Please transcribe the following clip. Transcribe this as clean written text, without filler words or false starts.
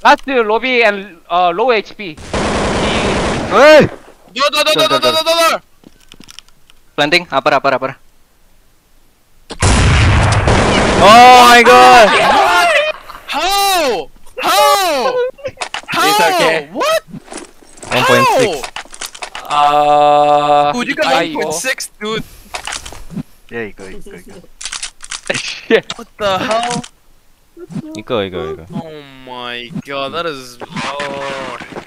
Last lobby and low HP. Hey! Door. Planting, upper. Oh my god! How? It's okay. What? 1.6. Dude, you got 1.6, dude. Yeah, go. Shit. What the hell? Go. Oh my god, that is. Oh.